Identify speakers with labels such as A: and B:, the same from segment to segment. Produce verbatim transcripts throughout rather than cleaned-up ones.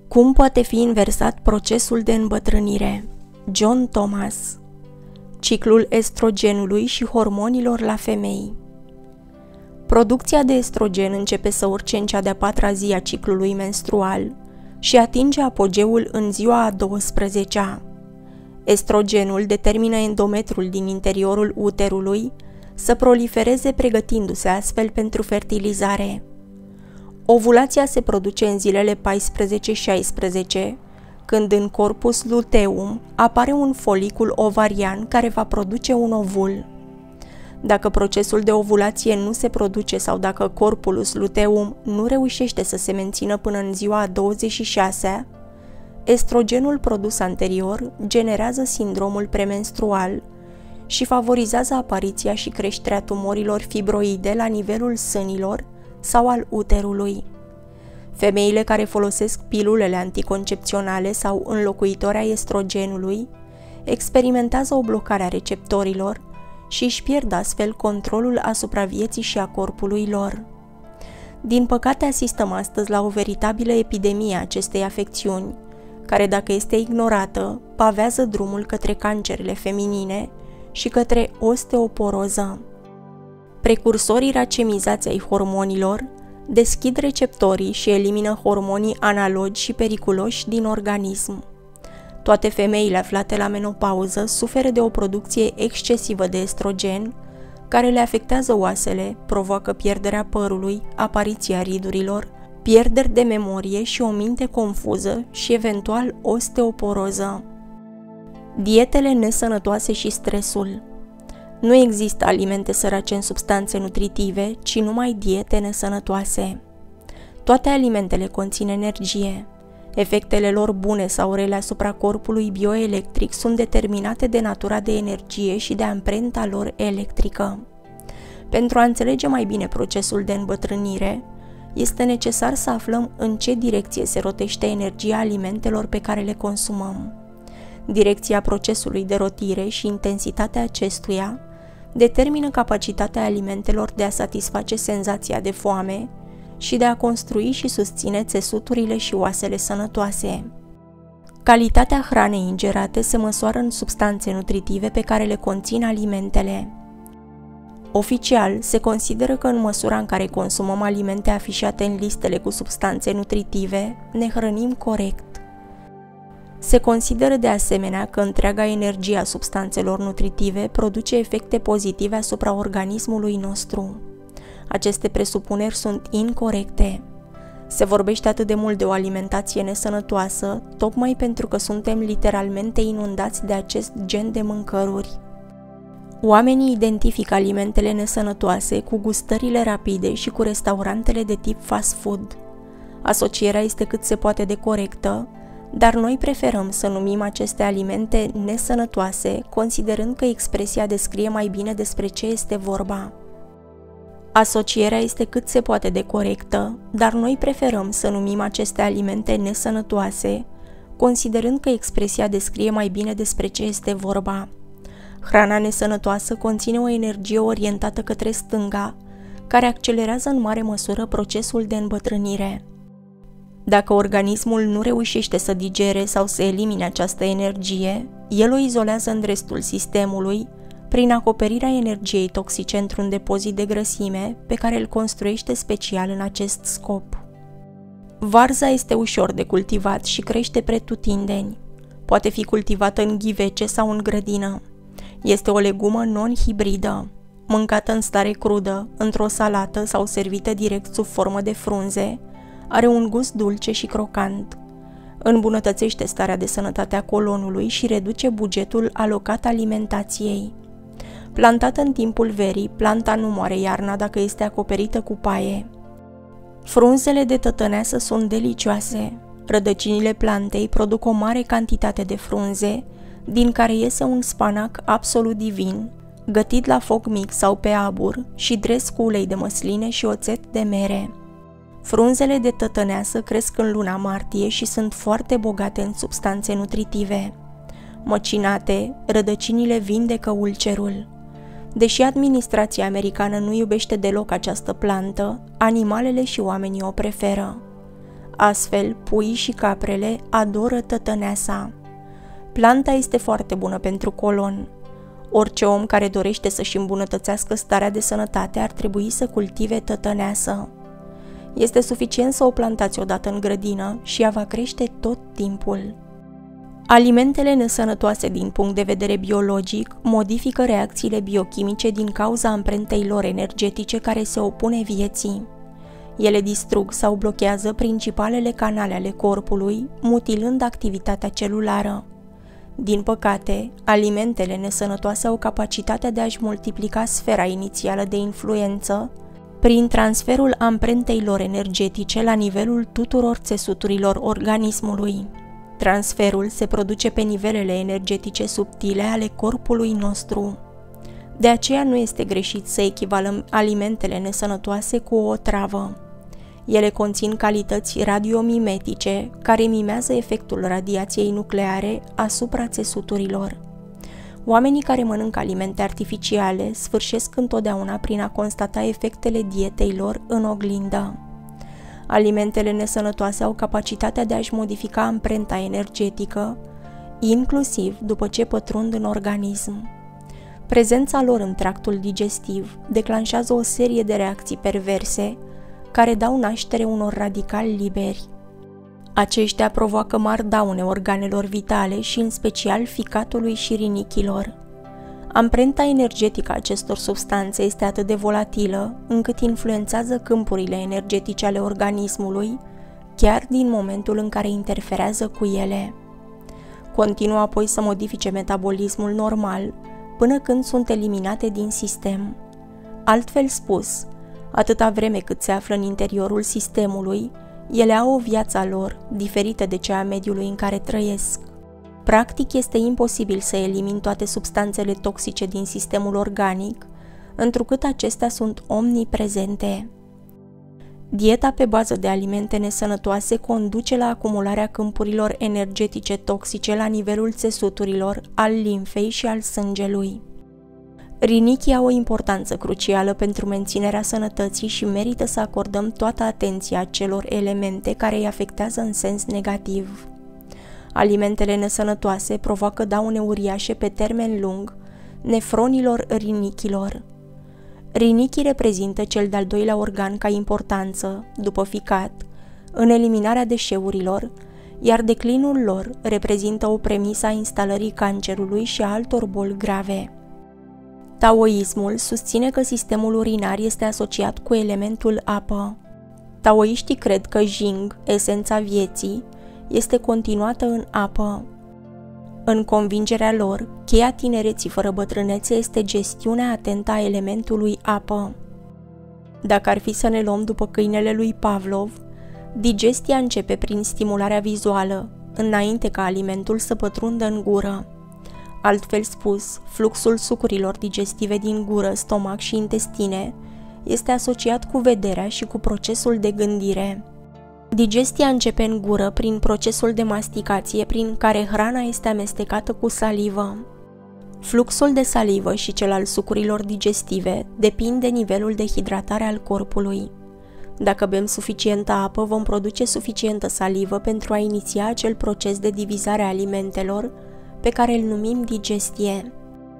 A: Cum poate fi inversat procesul de îmbătrânire? John Thomas. Ciclul estrogenului și hormonilor la femei. Producția de estrogen începe să urce în cea de-a patra zi a ciclului menstrual și atinge apogeul în ziua a douăsprezecea. Estrogenul determină endometrul din interiorul uterului să prolifereze, pregătindu-se astfel pentru fertilizare. Ovulația se produce în zilele paisprezece șaisprezece, când în corpus luteum apare un folicul ovarian care va produce un ovul. Dacă procesul de ovulație nu se produce sau dacă corpulus luteum nu reușește să se mențină până în ziua a douăzeci și șasea, estrogenul produs anterior generează sindromul premenstrual și favorizează apariția și creșterea tumorilor fibroide la nivelul sânilor sau al uterului. Femeile care folosesc pilulele anticoncepționale sau înlocuitori ai estrogenului experimentează o blocare a receptorilor și își pierd astfel controlul asupra vieții și a corpului lor. Din păcate, asistăm astăzi la o veritabilă epidemie a acestei afecțiuni, care, dacă este ignorată, pavează drumul către cancerele feminine și către osteoporoză. Precursorii racemizați ai hormonilor deschid receptorii și elimină hormonii analogi și periculoși din organism. Toate femeile aflate la menopauză suferă de o producție excesivă de estrogen, care le afectează oasele, provoacă pierderea părului, apariția ridurilor, pierderi de memorie și o minte confuză și eventual osteoporoză. Dietele nesănătoase și stresul. Nu există alimente sărace în substanțe nutritive, ci numai diete nesănătoase. Toate alimentele conțin energie. Efectele lor bune sau rele asupra corpului bioelectric sunt determinate de natura de energie și de amprenta lor electrică. Pentru a înțelege mai bine procesul de îmbătrânire, este necesar să aflăm în ce direcție se rotește energia alimentelor pe care le consumăm. Direcția procesului de rotire și intensitatea acestuia determină capacitatea alimentelor de a satisface senzația de foame și de a construi și susține țesuturile și oasele sănătoase. Calitatea hranei ingerate se măsoară în substanțe nutritive pe care le conțin alimentele. Oficial, se consideră că în măsura în care consumăm alimente afișate în listele cu substanțe nutritive, ne hrănim corect. Se consideră de asemenea că întreaga energie a substanțelor nutritive produce efecte pozitive asupra organismului nostru. Aceste presupuneri sunt incorecte. Se vorbește atât de mult de o alimentație nesănătoasă, tocmai pentru că suntem literalmente inundați de acest gen de mâncăruri. Oamenii identifică alimentele nesănătoase cu gustările rapide și cu restaurantele de tip fast food. Asocierea este cât se poate de corectă, dar noi preferăm să numim aceste alimente nesănătoase, considerând că expresia descrie mai bine despre ce este vorba. Asocierea este cât se poate de corectă, dar noi preferăm să numim aceste alimente nesănătoase, considerând că expresia descrie mai bine despre ce este vorba. Hrana nesănătoasă conține o energie orientată către stânga, care accelerează în mare măsură procesul de îmbătrânire. Dacă organismul nu reușește să digere sau să elimine această energie, el o izolează în restul sistemului prin acoperirea energiei toxice într-un depozit de grăsime pe care îl construiește special în acest scop. Varza este ușor de cultivat și crește pretutindeni. Poate fi cultivată în ghivece sau în grădină. Este o legumă non-hibridă. Mâncată în stare crudă, într-o salată sau servită direct sub formă de frunze, are un gust dulce și crocant. Îmbunătățește starea de sănătate a colonului și reduce bugetul alocat alimentației. Plantată în timpul verii, planta nu moare iarna dacă este acoperită cu paie. Frunzele de tătăneasă sunt delicioase. Rădăcinile plantei produc o mare cantitate de frunze, din care iese un spanac absolut divin, gătit la foc mic sau pe abur și dres cu ulei de măsline și oțet de mere. Frunzele de tătăneasă cresc în luna martie și sunt foarte bogate în substanțe nutritive. Măcinate, rădăcinile vindecă ulcerul. Deși administrația americană nu iubește deloc această plantă, animalele și oamenii o preferă. Astfel, puii și caprele adoră tătăneasa. Planta este foarte bună pentru colon. Orice om care dorește să-și îmbunătățească starea de sănătate ar trebui să cultive tătăneasă. Este suficient să o plantați odată în grădină și ea va crește tot timpul. Alimentele nesănătoase din punct de vedere biologic modifică reacțiile biochimice din cauza amprentei lor energetice care se opune vieții. Ele distrug sau blochează principalele canale ale corpului, mutilând activitatea celulară. Din păcate, alimentele nesănătoase au capacitatea de a-și multiplica sfera inițială de influență prin transferul amprentei lor energetice la nivelul tuturor țesuturilor organismului. Transferul se produce pe nivelele energetice subtile ale corpului nostru. De aceea nu este greșit să echivalăm alimentele nesănătoase cu o otravă. Ele conțin calități radiomimetice care mimează efectul radiației nucleare asupra țesuturilor. Oamenii care mănâncă alimente artificiale sfârșesc întotdeauna prin a constata efectele dietei lor în oglindă. Alimentele nesănătoase au capacitatea de a-și modifica amprenta energetică, inclusiv după ce pătrund în organism. Prezența lor în tractul digestiv declanșează o serie de reacții perverse care dau naștere unor radicali liberi. Aceștia provoacă mari daune organelor vitale și în special ficatului și rinichilor. Amprenta energetică a acestor substanțe este atât de volatilă încât influențează câmpurile energetice ale organismului chiar din momentul în care interferează cu ele. Continuă apoi să modifice metabolismul normal până când sunt eliminate din sistem. Altfel spus, atâta vreme cât se află în interiorul sistemului, ele au o viață a lor, diferită de cea a mediului în care trăiesc. Practic, este imposibil să elimini toate substanțele toxice din sistemul organic, întrucât acestea sunt omniprezente. Dieta pe bază de alimente nesănătoase conduce la acumularea câmpurilor energetice toxice la nivelul țesuturilor, al limfei și al sângelui. Rinichii au o importanță crucială pentru menținerea sănătății și merită să acordăm toată atenția celor elemente care îi afectează în sens negativ. Alimentele nesănătoase provoacă daune uriașe pe termen lung nefronilor rinichilor. Rinichii reprezintă cel de-al doilea organ ca importanță, după ficat, în eliminarea deșeurilor, iar declinul lor reprezintă o premisă a instalării cancerului și a altor boli grave. Taoismul susține că sistemul urinar este asociat cu elementul apă. Taoiștii cred că Jing, esența vieții, este continuată în apă. În convingerea lor, cheia tinereții fără bătrânețe este gestiunea atentă a elementului apă. Dacă ar fi să ne luăm după câinele lui Pavlov, digestia începe prin stimularea vizuală, înainte ca alimentul să pătrundă în gură. Altfel spus, fluxul sucurilor digestive din gură, stomac și intestine este asociat cu vederea și cu procesul de gândire. Digestia începe în gură prin procesul de masticație prin care hrana este amestecată cu salivă. Fluxul de salivă și cel al sucurilor digestive depind de nivelul de hidratare al corpului. Dacă bem suficientă apă, vom produce suficientă salivă pentru a iniția acel proces de divizare a alimentelor pe care îl numim digestie.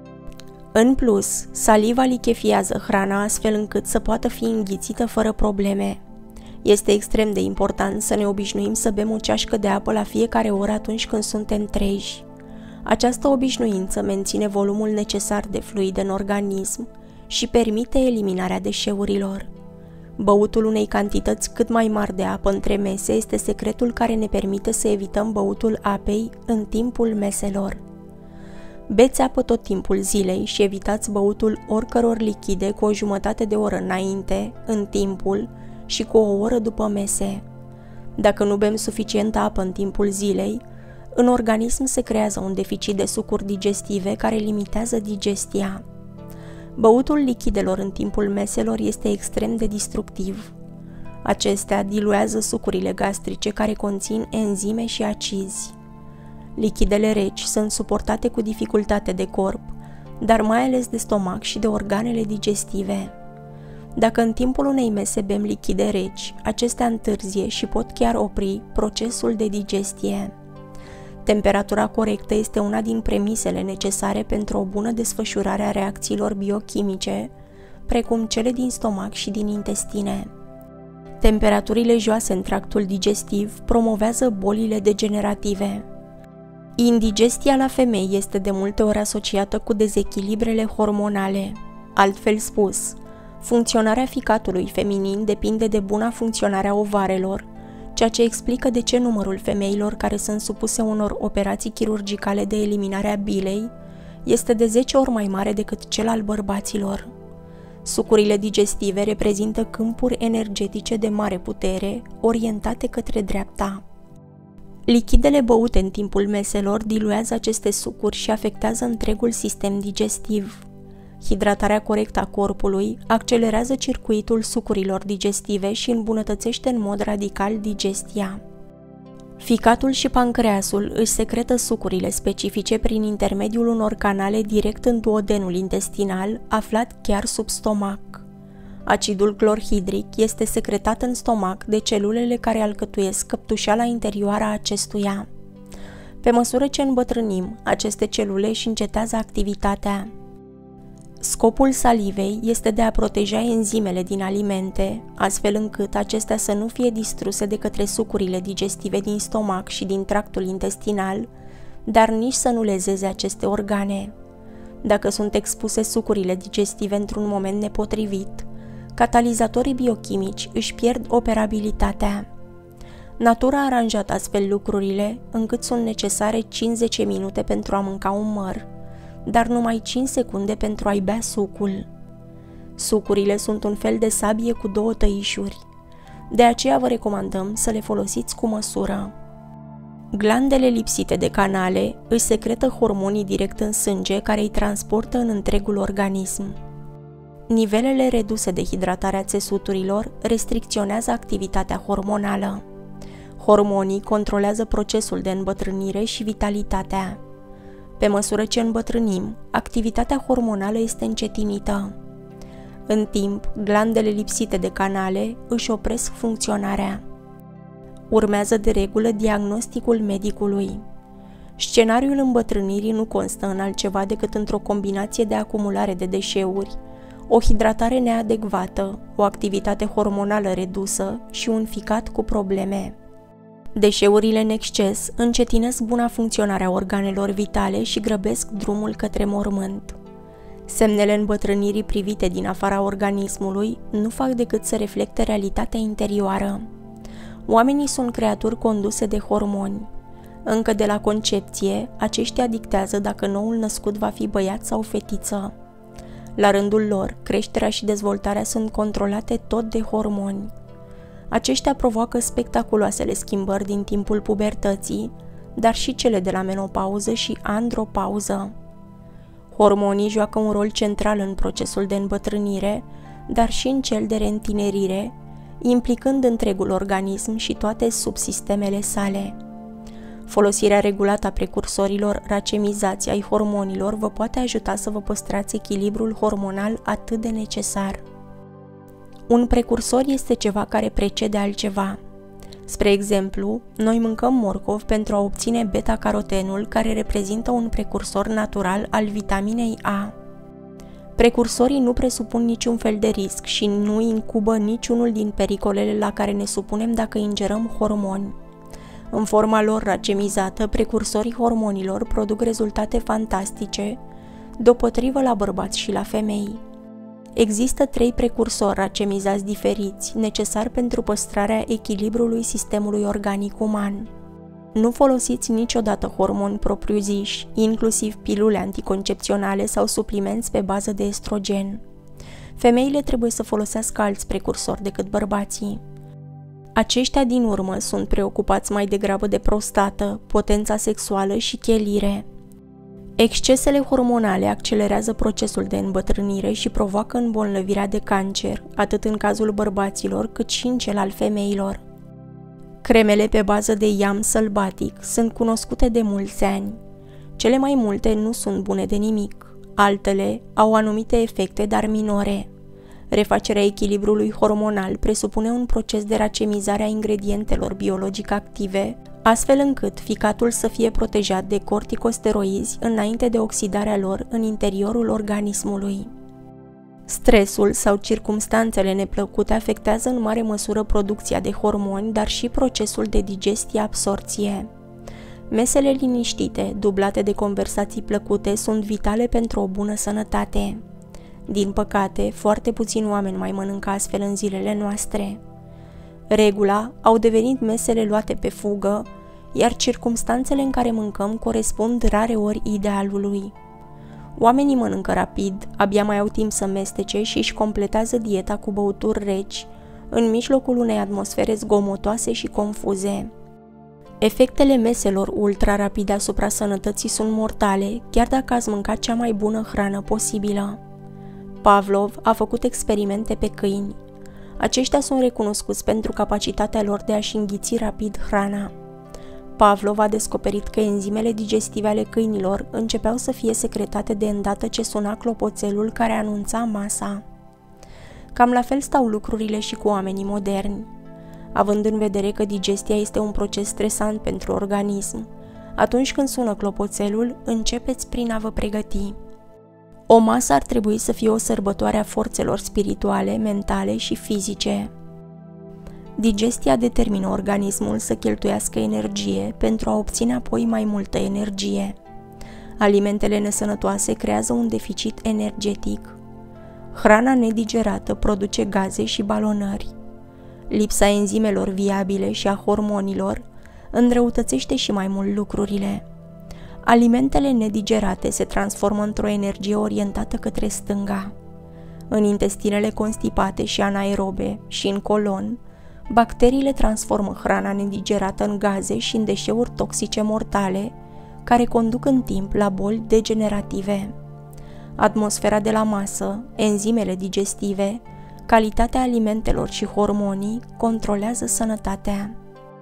A: În plus, saliva lichefiază hrana astfel încât să poată fi înghițită fără probleme. Este extrem de important să ne obișnuim să bem o ceașcă de apă la fiecare oră atunci când suntem treji. Această obișnuință menține volumul necesar de fluide în organism și permite eliminarea deșeurilor. Băutul unei cantități cât mai mari de apă între mese este secretul care ne permite să evităm băutul apei în timpul meselor. Beți apă tot timpul zilei și evitați băutul oricăror lichide cu o jumătate de oră înainte, în timpul și cu o oră după mese. Dacă nu bem suficientă apă în timpul zilei, în organism se creează un deficit de sucuri digestive care limitează digestia. Băutul lichidelor în timpul meselor este extrem de destructiv. Acestea diluează sucurile gastrice care conțin enzime și acizi. Lichidele reci sunt suportate cu dificultate de corp, dar mai ales de stomac și de organele digestive. Dacă în timpul unei mese bem lichide reci, acestea întârzie și pot chiar opri procesul de digestie. Temperatura corectă este una din premisele necesare pentru o bună desfășurare a reacțiilor biochimice, precum cele din stomac și din intestine. Temperaturile joase în tractul digestiv promovează bolile degenerative. Indigestia la femei este de multe ori asociată cu dezechilibrele hormonale. Altfel spus, funcționarea ficatului feminin depinde de buna funcționare a ovarelor, ceea ce explică de ce numărul femeilor care sunt supuse unor operații chirurgicale de eliminare a bilei este de zece ori mai mare decât cel al bărbaților. Sucurile digestive reprezintă câmpuri energetice de mare putere, orientate către dreapta. Lichidele băute în timpul meselor diluează aceste sucuri și afectează întregul sistem digestiv. Hidratarea corectă a corpului accelerează circuitul sucurilor digestive și îmbunătățește în mod radical digestia. Ficatul și pancreasul își secretă sucurile specifice prin intermediul unor canale direct în duodenul intestinal, aflat chiar sub stomac. Acidul clorhidric este secretat în stomac de celulele care alcătuiesc căptușeala interioară a acestuia. Pe măsură ce îmbătrânim, aceste celule își încetează activitatea. Scopul salivei este de a proteja enzimele din alimente, astfel încât acestea să nu fie distruse de către sucurile digestive din stomac și din tractul intestinal, dar nici să nu lezeze aceste organe. Dacă sunt expuse sucurile digestive într-un moment nepotrivit, catalizatorii biochimici își pierd operabilitatea. Natura a aranjat astfel lucrurile încât sunt necesare cinci minute pentru a mânca un măr, dar numai cinci secunde pentru a-i bea sucul. Sucurile sunt un fel de sabie cu două tăișuri, de aceea vă recomandăm să le folosiți cu măsură. Glandele lipsite de canale își secretă hormonii direct în sânge care îi transportă în întregul organism. Nivelele reduse de hidratare a țesuturilor restricționează activitatea hormonală. Hormonii controlează procesul de îmbătrânire și vitalitatea. Pe măsură ce îmbătrânim, activitatea hormonală este încetinită. În timp, glandele lipsite de canale își opresc funcționarea. Urmează de regulă diagnosticul medicului. Scenariul îmbătrânirii nu constă în altceva decât într-o combinație de acumulare de deșeuri, o hidratare neadecvată, o activitate hormonală redusă și un ficat cu probleme. Deșeurile în exces încetinesc buna funcționare a organelor vitale și grăbesc drumul către mormânt. Semnele îmbătrânirii privite din afara organismului nu fac decât să reflecte realitatea interioară. Oamenii sunt creaturi conduse de hormoni. Încă de la concepție, aceștia dictează dacă noul născut va fi băiat sau fetiță. La rândul lor, creșterea și dezvoltarea sunt controlate tot de hormoni. Aceștia provoacă spectaculoasele schimbări din timpul pubertății, dar și cele de la menopauză și andropauză. Hormonii joacă un rol central în procesul de îmbătrânire, dar și în cel de reîntinerire, implicând întregul organism și toate subsistemele sale. Folosirea regulată a precursorilor racemizați ai hormonilor vă poate ajuta să vă păstrați echilibrul hormonal atât de necesar. Un precursor este ceva care precede altceva. Spre exemplu, noi mâncăm morcov pentru a obține beta-carotenul, care reprezintă un precursor natural al vitaminei A. Precursorii nu presupun niciun fel de risc și nu incubă niciunul din pericolele la care ne supunem dacă ingerăm hormoni. În forma lor racemizată, precursorii hormonilor produc rezultate fantastice, deopotrivă la bărbați și la femei. Există trei precursori racemizați diferiți, necesari pentru păstrarea echilibrului sistemului organic uman. Nu folosiți niciodată hormoni propriu-ziși, inclusiv pilule anticoncepționale sau suplimenți pe bază de estrogen. Femeile trebuie să folosească alți precursori decât bărbații. Aceștia din urmă sunt preocupați mai degrabă de prostată, potența sexuală și chelire. Excesele hormonale accelerează procesul de îmbătrânire și provoacă îmbolnăvirea de cancer, atât în cazul bărbaților cât și în cel al femeilor. Cremele pe bază de iam sălbatic sunt cunoscute de mulți ani. Cele mai multe nu sunt bune de nimic, altele au anumite efecte, dar minore. Refacerea echilibrului hormonal presupune un proces de racemizare a ingredientelor biologic active, astfel încât ficatul să fie protejat de corticosteroizi înainte de oxidarea lor în interiorul organismului. Stresul sau circumstanțele neplăcute afectează în mare măsură producția de hormoni, dar și procesul de digestie-absorție. Mesele liniștite, dublate de conversații plăcute, sunt vitale pentru o bună sănătate. Din păcate, foarte puțini oameni mai mănâncă astfel în zilele noastre. Regula au devenit mesele luate pe fugă, iar circumstanțele în care mâncăm corespund rareori idealului. Oamenii mănâncă rapid, abia mai au timp să mestece și își completează dieta cu băuturi reci, în mijlocul unei atmosfere zgomotoase și confuze. Efectele meselor ultra-rapide asupra sănătății sunt mortale, chiar dacă ați mâncat cea mai bună hrană posibilă. Pavlov a făcut experimente pe câini. Aceștia sunt recunoscuți pentru capacitatea lor de a-și înghiți rapid hrana. Pavlov a descoperit că enzimele digestive ale câinilor începeau să fie secretate de îndată ce suna clopoțelul care anunța masa. Cam la fel stau lucrurile și cu oamenii moderni. Având în vedere că digestia este un proces stresant pentru organism, atunci când sună clopoțelul, începeți prin a vă pregăti. O masă ar trebui să fie o sărbătoare a forțelor spirituale, mentale și fizice. Digestia determină organismul să cheltuiască energie pentru a obține apoi mai multă energie. Alimentele nesănătoase creează un deficit energetic. Hrana nedigerată produce gaze și balonări. Lipsa enzimelor viabile și a hormonilor înrăutățește și mai mult lucrurile. Alimentele nedigerate se transformă într-o energie orientată către stânga. În intestinele constipate și anaerobe și în colon, bacteriile transformă hrana nedigerată în gaze și în deșeuri toxice mortale, care conduc în timp la boli degenerative. Atmosfera de la masă, enzimele digestive, calitatea alimentelor și hormonii controlează sănătatea.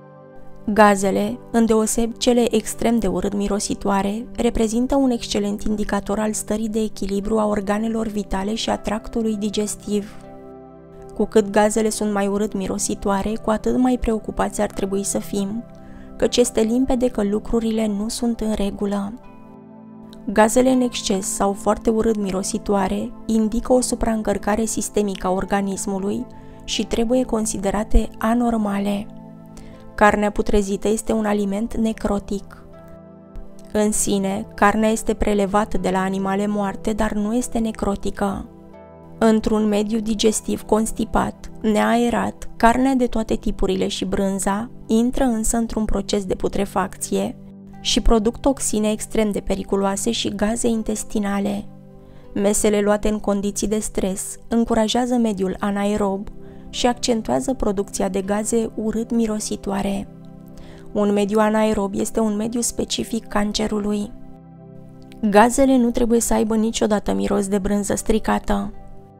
A: Gazele, îndeoseb cele extrem de urât mirositoare, reprezintă un excelent indicator al stării de echilibru a organelor vitale și a tractului digestiv. Cu cât gazele sunt mai urât mirositoare, cu atât mai preocupați ar trebui să fim, căci este limpede că lucrurile nu sunt în regulă. Gazele în exces sau foarte urât mirositoare indică o supraîncărcare sistemică a organismului și trebuie considerate anormale. Carnea putrezită este un aliment necrotic. În sine, carnea este prelevată de la animale moarte, dar nu este necrotică. Într-un mediu digestiv constipat, neaerat, carnea de toate tipurile și brânza intră însă într-un proces de putrefacție și produc toxine extrem de periculoase și gaze intestinale. Mesele luate în condiții de stres încurajează mediul anaerob și accentuează producția de gaze urât mirositoare. Un mediu anaerob este un mediu specific cancerului. Gazele nu trebuie să aibă niciodată miros de brânză stricată.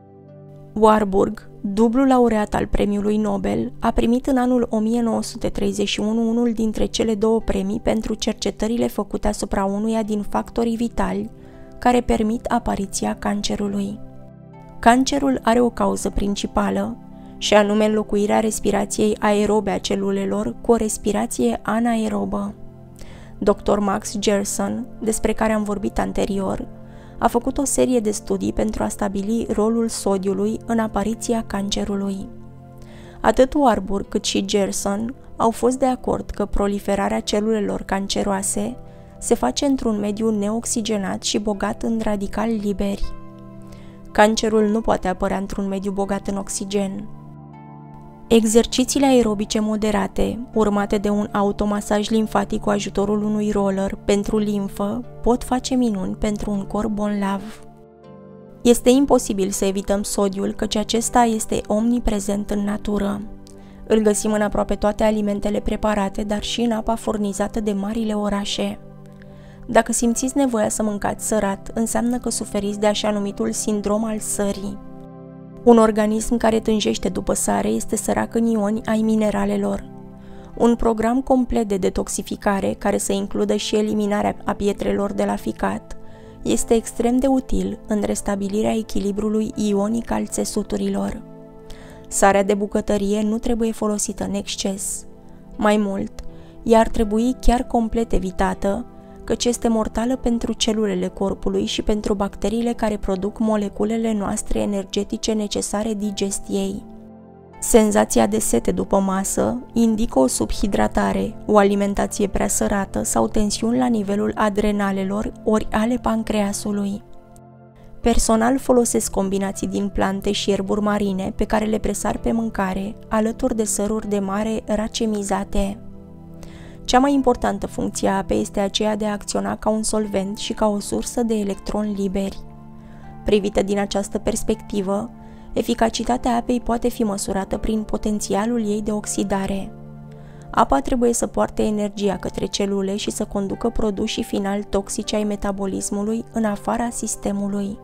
A: Warburg, dublu laureat al premiului Nobel, a primit în anul o mie nouă sute treizeci și unu unul dintre cele două premii pentru cercetările făcute asupra unuia din factorii vitali care permit apariția cancerului. Cancerul are o cauză principală, și anume înlocuirea respirației aerobe a celulelor cu o respirație anaerobă. doctor Max Gerson, despre care am vorbit anterior, a făcut o serie de studii pentru a stabili rolul sodiului în apariția cancerului. Atât Warburg cât și Gerson au fost de acord că proliferarea celulelor canceroase se face într-un mediu neoxigenat și bogat în radicali liberi. Cancerul nu poate apărea într-un mediu bogat în oxigen. Exercițiile aerobice moderate, urmate de un automasaj limfatic cu ajutorul unui roller pentru limfă, pot face minuni pentru un corp bolnav. Este imposibil să evităm sodiul, căci acesta este omniprezent în natură. Îl găsim în aproape toate alimentele preparate, dar și în apa furnizată de marile orașe. Dacă simțiți nevoia să mâncați sărat, înseamnă că suferiți de așa numitul sindrom al sării. Un organism care tânjește după sare este sărac în ioni ai mineralelor. Un program complet de detoxificare, care să includă și eliminarea a pietrelor de la ficat, Este extrem de util în restabilirea echilibrului ionic al țesuturilor. Sarea de bucătărie nu trebuie folosită în exces. Mai mult, ea ar trebui chiar complet evitată, căci este mortală pentru celulele corpului și pentru bacteriile care produc moleculele noastre energetice necesare digestiei. Senzația de sete după masă indică o subhidratare, o alimentație prea sărată sau tensiuni la nivelul adrenalelor ori ale pancreasului. Personal folosesc combinații din plante și ierburi marine pe care le presar pe mâncare, alături de săruri de mare racemizate. Cea mai importantă funcție a apei este aceea de a acționa ca un solvent și ca o sursă de electroni liberi. Privită din această perspectivă, eficacitatea apei poate fi măsurată prin potențialul ei de oxidare. Apa trebuie să poarte energia către celule și să conducă produsii finali toxici ai metabolismului în afara sistemului.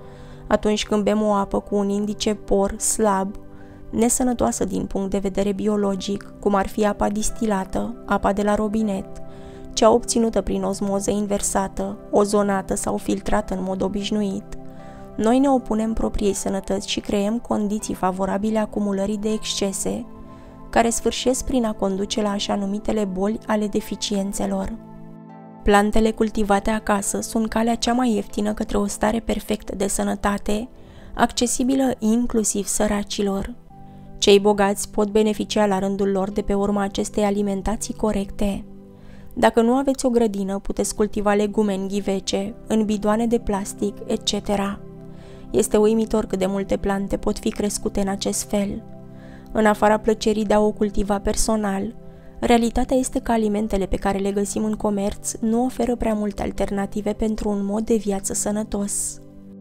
A: Atunci când bem o apă cu un indice por slab, nesănătoasă din punct de vedere biologic, cum ar fi apa distilată, apa de la robinet, cea obținută prin osmoză inversată, ozonată sau filtrată în mod obișnuit, noi ne opunem propriei sănătăți și creăm condiții favorabile acumulării de excese, care sfârșesc prin a conduce la așa numitele boli ale deficiențelor. Plantele cultivate acasă sunt calea cea mai ieftină către o stare perfectă de sănătate, accesibilă inclusiv săracilor. Cei bogați pot beneficia la rândul lor de pe urma acestei alimentații corecte. Dacă nu aveți o grădină, puteți cultiva legume în ghivece, în bidoane de plastic, et cetera. Este uimitor cât de multe plante pot fi crescute în acest fel. În afara plăcerii de a o cultiva personal, realitatea este că alimentele pe care le găsim în comerț nu oferă prea multe alternative pentru un mod de viață sănătos.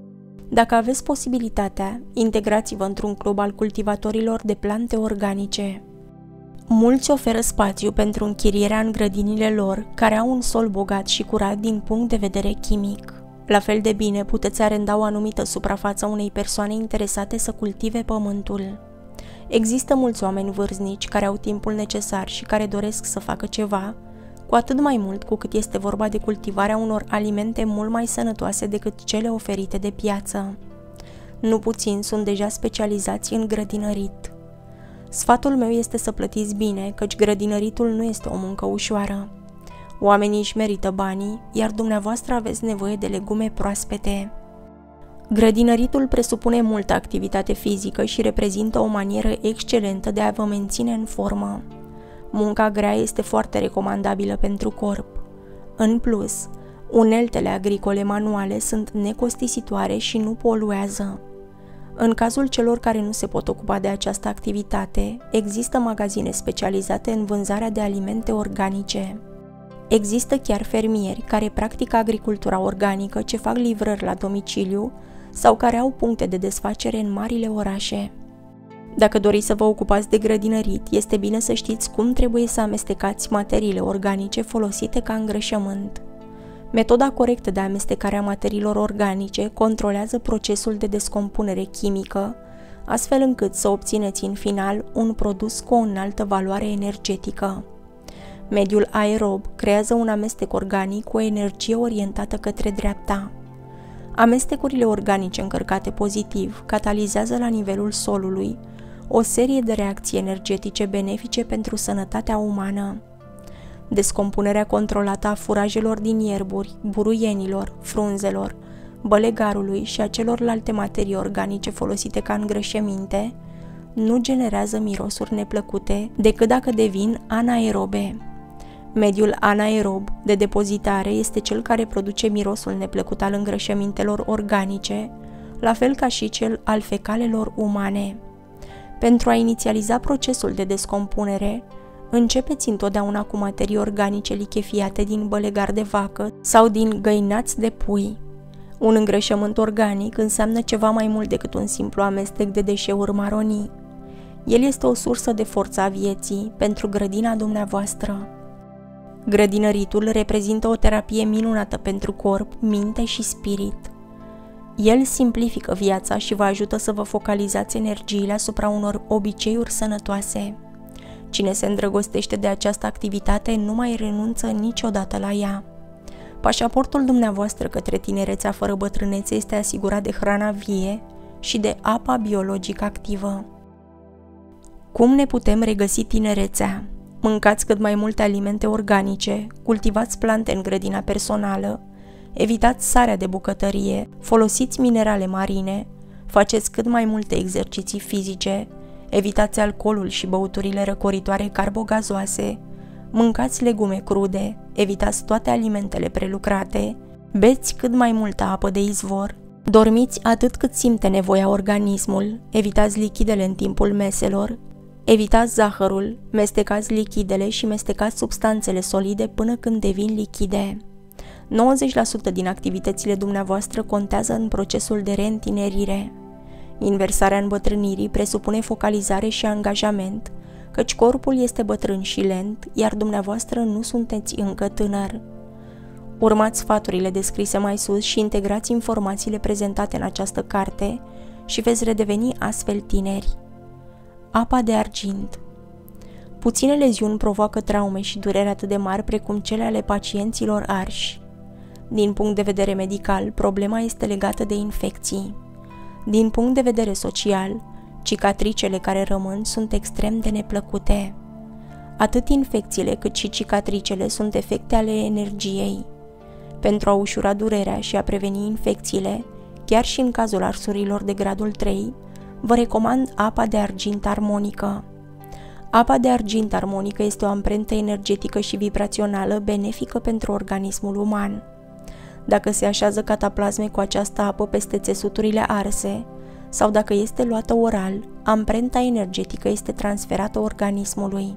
A: Dacă aveți posibilitatea, integrați-vă într-un club al cultivatorilor de plante organice. Mulți oferă spațiu pentru închirierea în grădinile lor, care au un sol bogat și curat din punct de vedere chimic. La fel de bine puteți arenda o anumită suprafață unei persoane interesate să cultive pământul. Există mulți oameni vârstnici care au timpul necesar și care doresc să facă ceva, cu atât mai mult cu cât este vorba de cultivarea unor alimente mult mai sănătoase decât cele oferite de piață. Nu puțini sunt deja specializați în grădinărit. Sfatul meu este să plătiți bine, căci grădinăritul nu este o muncă ușoară. Oamenii își merită banii, iar dumneavoastră aveți nevoie de legume proaspete. Grădinăritul presupune multă activitate fizică și reprezintă o manieră excelentă de a vă menține în formă. Munca grea este foarte recomandabilă pentru corp. În plus, uneltele agricole manuale sunt necostisitoare și nu poluează. În cazul celor care nu se pot ocupa de această activitate, există magazine specializate în vânzarea de alimente organice. Există chiar fermieri care practică agricultura organică ce fac livrări la domiciliu sau care au puncte de desfacere în marile orașe. Dacă doriți să vă ocupați de grădinărit, este bine să știți cum trebuie să amestecați materiile organice folosite ca îngrășământ. Metoda corectă de amestecare a materiilor organice controlează procesul de descompunere chimică, astfel încât să obțineți în final un produs cu o înaltă valoare energetică. Mediul aerob creează un amestec organic cu o energie orientată către dreapta. Amestecurile organice încărcate pozitiv catalizează la nivelul solului o serie de reacții energetice benefice pentru sănătatea umană. Descompunerea controlată a furajelor din ierburi, buruienilor, frunzelor, bălegarului și a celorlalte materii organice folosite ca îngrășăminte nu generează mirosuri neplăcute decât dacă devin anaerobe. Mediul anaerob de depozitare este cel care produce mirosul neplăcut al îngrășămintelor organice, la fel ca și cel al fecalelor umane. Pentru a inițializa procesul de descompunere, începeți întotdeauna cu materii organice lichefiate din bălegar de vacă sau din găinați de pui. Un îngrășământ organic înseamnă ceva mai mult decât un simplu amestec de deșeuri maronii. El este o sursă de forță a vieții pentru grădina dumneavoastră. Grădinăritul reprezintă o terapie minunată pentru corp, minte și spirit. El simplifică viața și vă ajută să vă focalizați energiile asupra unor obiceiuri sănătoase. Cine se îndrăgostește de această activitate nu mai renunță niciodată la ea. Pașaportul dumneavoastră către tinerețea fără bătrânețe este asigurat de hrana vie și de apa biologic activă. Cum ne putem regăsi tinerețea? Mâncați cât mai multe alimente organice, cultivați plante în grădina personală, evitați sarea de bucătărie, folosiți minerale marine, faceți cât mai multe exerciții fizice, evitați alcoolul și băuturile răcoritoare carbogazoase, mâncați legume crude, evitați toate alimentele prelucrate, beți cât mai multă apă de izvor, dormiți atât cât simte nevoia organismul, evitați lichidele în timpul meselor, evitați zahărul, mestecați lichidele și mestecați substanțele solide până când devin lichide. nouăzeci la sută din activitățile dumneavoastră contează în procesul de reîntinerire. Inversarea îmbătrânirii presupune focalizare și angajament, căci corpul este bătrân și lent, iar dumneavoastră nu sunteți încă tânăr. Urmați sfaturile descrise mai sus și integrați informațiile prezentate în această carte și veți redeveni astfel tineri. Apa de argint. Puține leziuni provoacă traume și durere atât de mari precum cele ale pacienților arși. Din punct de vedere medical, problema este legată de infecții. Din punct de vedere social, cicatricele care rămân sunt extrem de neplăcute. Atât infecțiile cât și cicatricele sunt efecte ale energiei. Pentru a ușura durerea și a preveni infecțiile, chiar și în cazul arsurilor de gradul trei, vă recomand apa de argint armonică. Apa de argint armonică este o amprentă energetică și vibrațională benefică pentru organismul uman. Dacă se așează cataplasme cu această apă peste țesuturile arse sau dacă este luată oral, amprenta energetică este transferată organismului.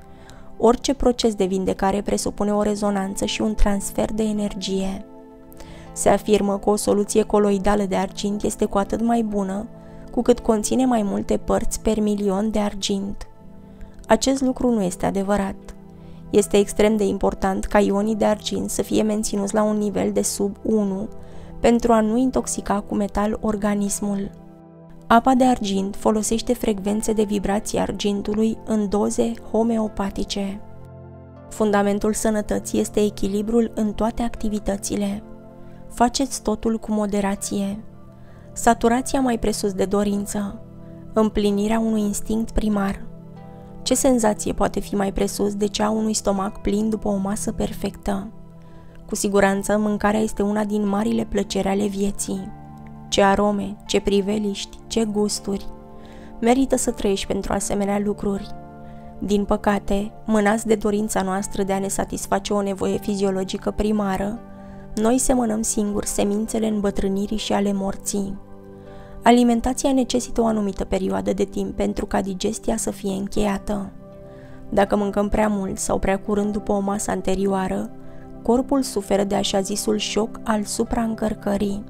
A: Orice proces de vindecare presupune o rezonanță și un transfer de energie. Se afirmă că o soluție coloidală de argint este cu atât mai bună cu cât conține mai multe părți per milion de argint. Acest lucru nu este adevărat. Este extrem de important ca ionii de argint să fie menținuți la un nivel de sub unu pentru a nu intoxica cu metal organismul. Apa de argint folosește frecvențe de vibrație argintului în doze homeopatice. Fundamentul sănătății este echilibrul în toate activitățile. Faceți totul cu moderație. Saturația mai presus de dorință. Împlinirea unui instinct primar. Ce senzație poate fi mai presus de cea a unui stomac plin după o masă perfectă? Cu siguranță, mâncarea este una din marile plăceri ale vieții. Ce arome, ce priveliști, ce gusturi! Merită să trăiești pentru asemenea lucruri. Din păcate, mânați de dorința noastră de a ne satisface o nevoie fiziologică primară, noi semănăm singuri semințele îmbătrânirii și ale morții. Alimentația necesită o anumită perioadă de timp pentru ca digestia să fie încheiată. Dacă mâncăm prea mult sau prea curând după o masă anterioară, corpul suferă de așa zisul șoc al supraîncărcării.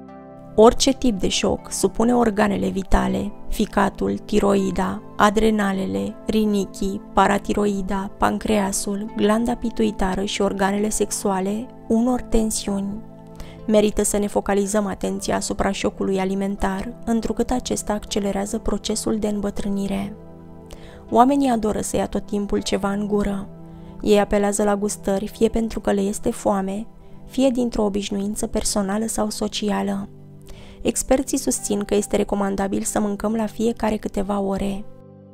A: Orice tip de șoc supune organele vitale, ficatul, tiroida, adrenalele, rinichii, paratiroida, pancreasul, glanda pituitară și organele sexuale unor tensiuni. Merită să ne focalizăm atenția asupra șocului alimentar, întrucât acesta accelerează procesul de îmbătrânire. Oamenii adoră să ia tot timpul ceva în gură. Ei apelează la gustări fie pentru că le este foame, fie dintr-o obișnuință personală sau socială. Experții susțin că este recomandabil să mâncăm la fiecare câteva ore.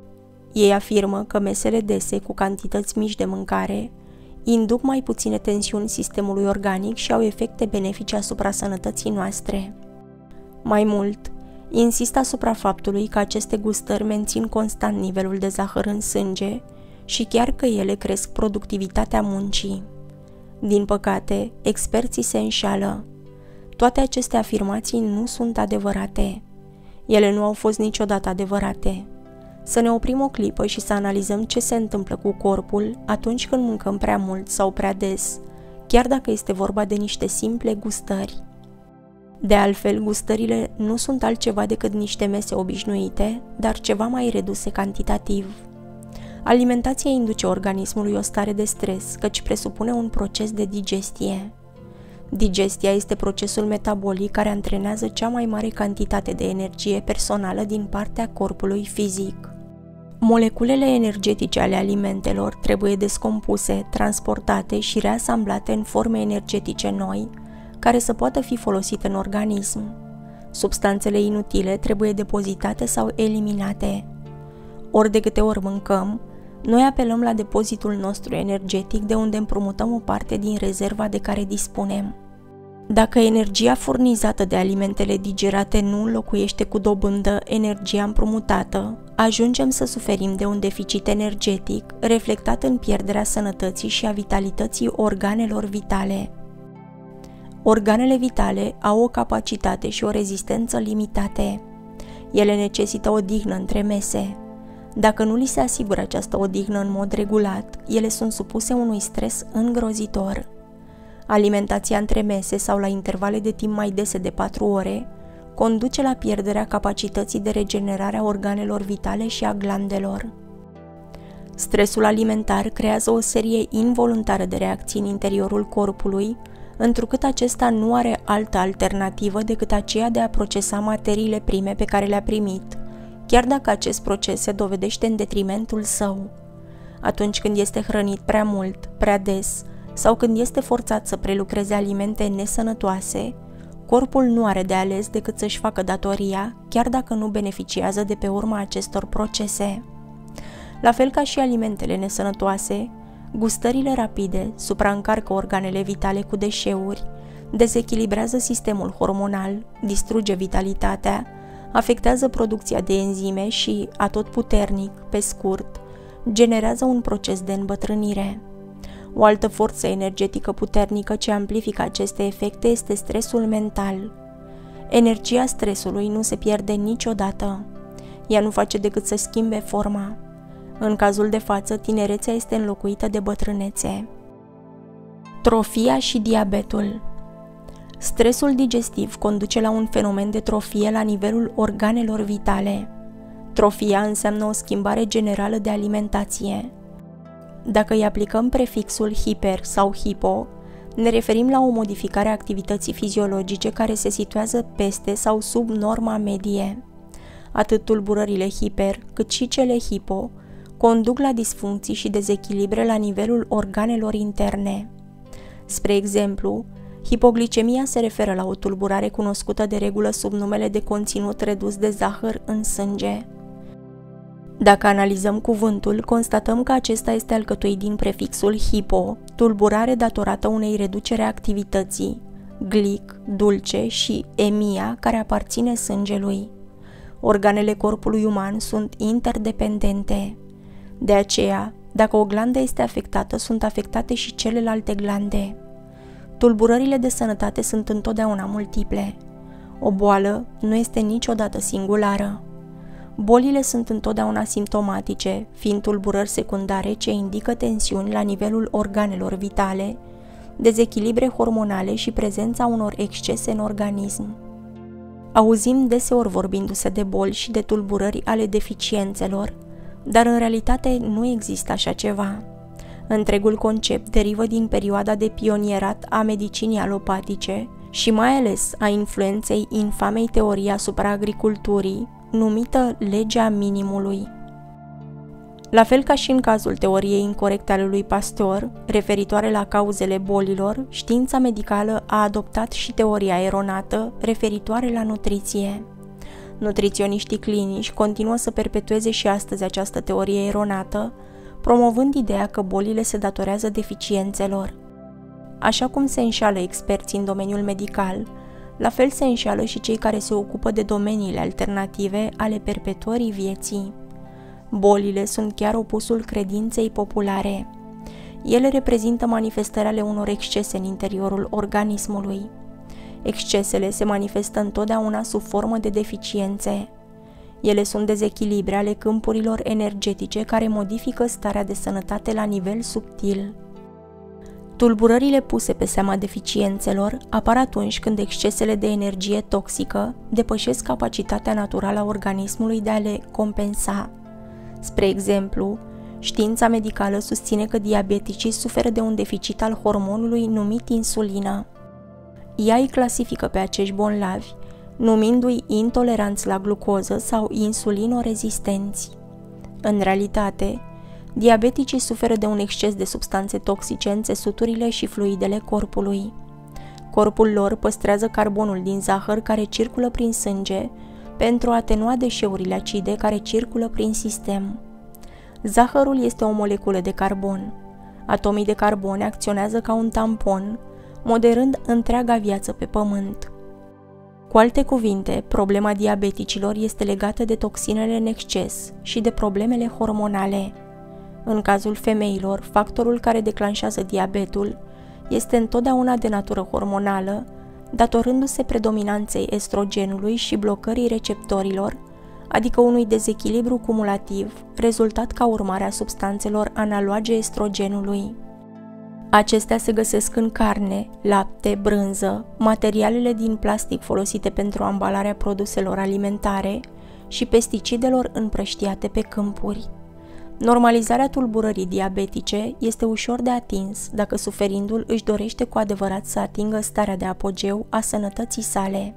A: Ei afirmă că mesele dese cu cantități mici de mâncare induc mai puține tensiuni sistemului organic și au efecte benefice asupra sănătății noastre. Mai mult, insistă asupra faptului că aceste gustări mențin constant nivelul de zahăr în sânge și chiar că ele cresc productivitatea muncii. Din păcate, experții se înșală. Toate aceste afirmații nu sunt adevărate. Ele nu au fost niciodată adevărate. Să ne oprim o clipă și să analizăm ce se întâmplă cu corpul atunci când mâncăm prea mult sau prea des, chiar dacă este vorba de niște simple gustări. De altfel, gustările nu sunt altceva decât niște mese obișnuite, dar ceva mai reduse cantitativ. Alimentația induce organismului o stare de stres, căci presupune un proces de digestie. Digestia este procesul metabolic care antrenează cea mai mare cantitate de energie personală din partea corpului fizic. Moleculele energetice ale alimentelor trebuie descompuse, transportate și reasamblate în forme energetice noi, care să poată fi folosite în organism. Substanțele inutile trebuie depozitate sau eliminate. Ori de câte ori mâncăm, noi apelăm la depozitul nostru energetic, de unde împrumutăm o parte din rezerva de care dispunem. Dacă energia furnizată de alimentele digerate nu înlocuiește cu dobândă energia împrumutată, ajungem să suferim de un deficit energetic, reflectat în pierderea sănătății și a vitalității organelor vitale. Organele vitale au o capacitate și o rezistență limitate. Ele necesită odihnă între mese. Dacă nu li se asigură această odihnă în mod regulat, ele sunt supuse unui stres îngrozitor. Alimentația între mese sau la intervale de timp mai dese de patru ore conduce la pierderea capacității de regenerare a organelor vitale și a glandelor. Stresul alimentar creează o serie involuntară de reacții în interiorul corpului, întrucât acesta nu are altă alternativă decât aceea de a procesa materiile prime pe care le-a primit, chiar dacă acest proces se dovedește în detrimentul său. Atunci când este hrănit prea mult, prea des, sau când este forțat să prelucreze alimente nesănătoase, corpul nu are de ales decât să-și facă datoria, chiar dacă nu beneficiază de pe urma acestor procese. La fel ca și alimentele nesănătoase, gustările rapide supraîncarcă organele vitale cu deșeuri, dezechilibrează sistemul hormonal, distruge vitalitatea, afectează producția de enzime și, atotputernic, pe scurt, generează un proces de îmbătrânire. O altă forță energetică puternică ce amplifică aceste efecte este stresul mental. Energia stresului nu se pierde niciodată. Ea nu face decât să schimbe forma. În cazul de față, tinerețea este înlocuită de bătrânețe. Trofia și diabetul. Stresul digestiv conduce la un fenomen de trofie la nivelul organelor vitale. Trofia înseamnă o schimbare generală de alimentație. Dacă îi aplicăm prefixul hiper sau hipo, ne referim la o modificare a activității fiziologice care se situează peste sau sub norma medie. Atât tulburările hiper, cât și cele hipo conduc la disfuncții și dezechilibre la nivelul organelor interne. Spre exemplu, hipoglicemia se referă la o tulburare cunoscută de regulă sub numele de conținut redus de zahăr în sânge. Dacă analizăm cuvântul, constatăm că acesta este alcătuit din prefixul hipo, tulburare datorată unei reducere a activității, glic, dulce și emia, care aparține sângelui. Organele corpului uman sunt interdependente. De aceea, dacă o glandă este afectată, sunt afectate și celelalte glande. Tulburările de sănătate sunt întotdeauna multiple. O boală nu este niciodată singulară. Bolile sunt întotdeauna simptomatice, fiind tulburări secundare ce indică tensiuni la nivelul organelor vitale, dezechilibre hormonale și prezența unor excese în organism. Auzim deseori vorbindu-se de boli și de tulburări ale deficiențelor, dar în realitate nu există așa ceva. Întregul concept derivă din perioada de pionierat a medicinii alopatice și mai ales a influenței infamei teorii asupra agriculturii, numită legea minimului. La fel ca și în cazul teoriei incorecte ale lui Pasteur, referitoare la cauzele bolilor, știința medicală a adoptat și teoria eronată referitoare la nutriție. Nutriționiștii clinici continuă să perpetueze și astăzi această teorie eronată, promovând ideea că bolile se datorează deficiențelor. Așa cum se înșală experții în domeniul medical, la fel se înșală și cei care se ocupă de domeniile alternative ale perpetuării vieții. Bolile sunt chiar opusul credinței populare. Ele reprezintă manifestări ale unor excese în interiorul organismului. Excesele se manifestă întotdeauna sub formă de deficiențe. Ele sunt dezechilibre ale câmpurilor energetice care modifică starea de sănătate la nivel subtil. Tulburările puse pe seama deficiențelor apar atunci când excesele de energie toxică depășesc capacitatea naturală a organismului de a le compensa. Spre exemplu, știința medicală susține că diabeticii suferă de un deficit al hormonului numit insulină. Ea îi clasifică pe acești bolnavi, numindu-i intoleranți la glucoză sau insulinorezistenți. În realitate, diabeticii suferă de un exces de substanțe toxice în țesuturile și fluidele corpului. Corpul lor păstrează carbonul din zahăr care circulă prin sânge pentru a atenua deșeurile acide care circulă prin sistem. Zahărul este o moleculă de carbon. Atomii de carbon acționează ca un tampon, moderând întreaga viață pe pământ. Cu alte cuvinte, problema diabeticilor este legată de toxinele în exces și de problemele hormonale. În cazul femeilor, factorul care declanșează diabetul este întotdeauna de natură hormonală, datorându-se predominanței estrogenului și blocării receptorilor, adică unui dezechilibru cumulativ, rezultat ca urmare a substanțelor analoage estrogenului. Acestea se găsesc în carne, lapte, brânză, materialele din plastic folosite pentru ambalarea produselor alimentare și pesticidelor împrăștiate pe câmpuri. Normalizarea tulburării diabetice este ușor de atins dacă suferindul își dorește cu adevărat să atingă starea de apogeu a sănătății sale.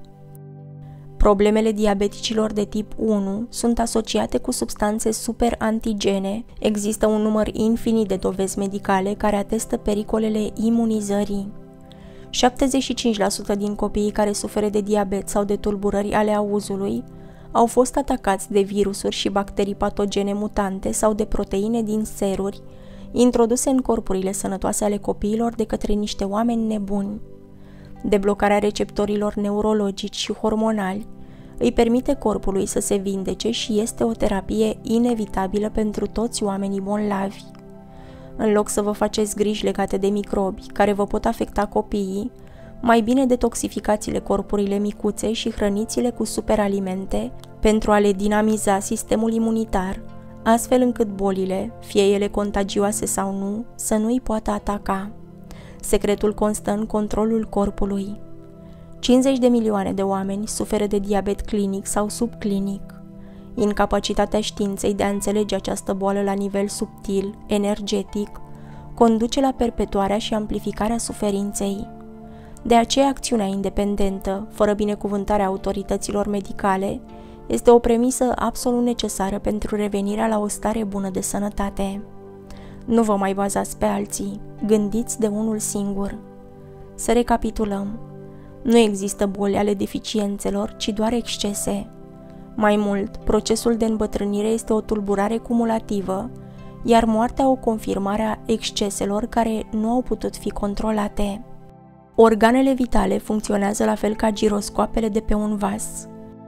A: Problemele diabeticilor de tip unu sunt asociate cu substanțe superantigene. Există un număr infinit de dovezi medicale care atestă pericolele imunizării. șaptezeci și cinci la sută din copiii care suferă de diabet sau de tulburări ale auzului au fost atacați de virusuri și bacterii patogene mutante sau de proteine din seruri introduse în corpurile sănătoase ale copiilor de către niște oameni nebuni. Deblocarea receptorilor neurologici și hormonali îi permite corpului să se vindece și este o terapie inevitabilă pentru toți oamenii bolnavi. În loc să vă faceți griji legate de microbi care vă pot afecta copiii, mai bine detoxificați-le corpurile micuțe și hrăniți-le cu superalimente pentru a le dinamiza sistemul imunitar, astfel încât bolile, fie ele contagioase sau nu, să nu îi poată ataca. Secretul constă în controlul corpului. cincizeci de milioane de oameni suferă de diabet clinic sau subclinic. Incapacitatea științei de a înțelege această boală la nivel subtil, energetic, conduce la perpetuarea și amplificarea suferinței. De aceea, acțiunea independentă, fără binecuvântarea autorităților medicale, este o premisă absolut necesară pentru revenirea la o stare bună de sănătate. Nu vă mai bazați pe alții, gândiți de unul singur. Să recapitulăm. Nu există boli ale deficiențelor, ci doar excese. Mai mult, procesul de îmbătrânire este o tulburare cumulativă, iar moartea o confirmare a exceselor care nu au putut fi controlate. Organele vitale funcționează la fel ca giroscoapele de pe un vas.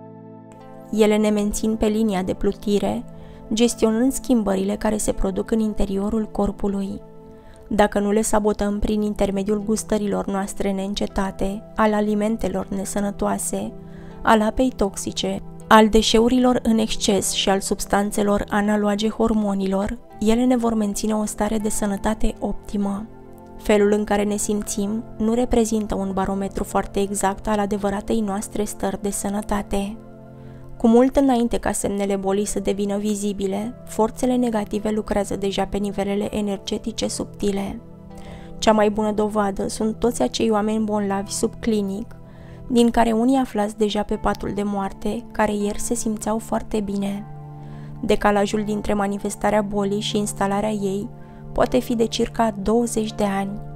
A: Ele ne mențin pe linia de plutire, gestionând schimbările care se produc în interiorul corpului. Dacă nu le sabotăm prin intermediul gustărilor noastre neîncetate, al alimentelor nesănătoase, al apei toxice, al deșeurilor în exces și al substanțelor analoage hormonilor, ele ne vor menține o stare de sănătate optimă. Felul în care ne simțim nu reprezintă un barometru foarte exact al adevăratei noastre stări de sănătate. Cu mult înainte ca semnele bolii să devină vizibile, forțele negative lucrează deja pe nivelele energetice subtile. Cea mai bună dovadă sunt toți acei oameni bolnavi subclinic, din care unii aflați deja pe patul de moarte, care ieri se simțeau foarte bine. Decalajul dintre manifestarea bolii și instalarea ei poate fi de circa douăzeci de ani.